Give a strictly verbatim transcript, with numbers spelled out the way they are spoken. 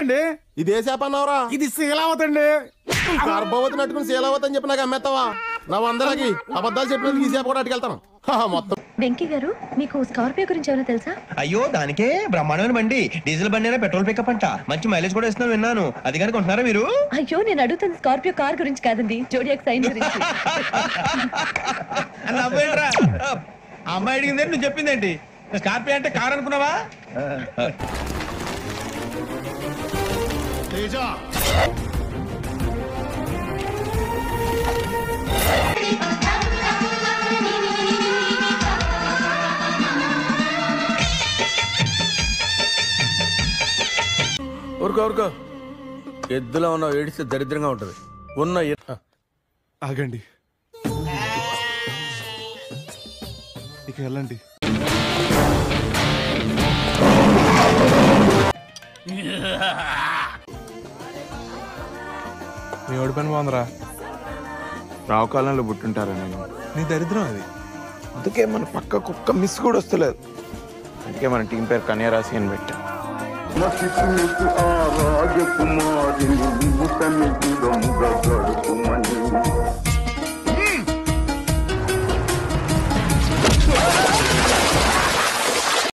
అండి ఇది ఏ చేప అన్నావురా? ఇది శీలావతండి. గర్భవతి నట్టుకుని శీలావతి అని చెప్పి నాకు అమ్మేస్తావా? నా వందలకి అబద్ధాలు చెప్పినందుకు ఈ చేప కూడా అట్టుకెళ్తాను మొత్తం. వెంకీ గారు, మీకు స్కార్పియో గురించి ఏమైనా తెలుసా? అయ్యో దానికే బ్రహ్మాండమైన బండి, డీజిల్ బండి అయినా పెట్రోల్ పికప్ అంట, మంచి మైలేజ్ కూడా ఇస్తున్నాను విన్నాను. అది కానీ కొంటున్నారా మీరు? అయ్యో నేను అడుగుతుంది స్కార్పియో కార్ గురించి కాదండి, జోడియాక్ సైన్ గురించి. అమ్మాయి అడిగింది నువ్వు చెప్పిందేంటి? స్కార్పియో అంటే కార్ అనుకున్నావా? ఊరుకో ఊరుకో, ఎద్దులో ఉన్న ఏడిస్తే దరిద్రంగా ఉంటది. ఉన్న ఆగండి, ఇక వెళ్ళండి. మీ ఓడి పని బాగుందిరా. రావు కాలంలో పుట్టుంటారా నేను? నీ దరిద్రం అది. అందుకే మన పక్క కుక్క మిస్ కూడా వస్తలేదు. అందుకే మన టీం పేరు కన్యారాశి అని పెట్టాం. రాజకుమారి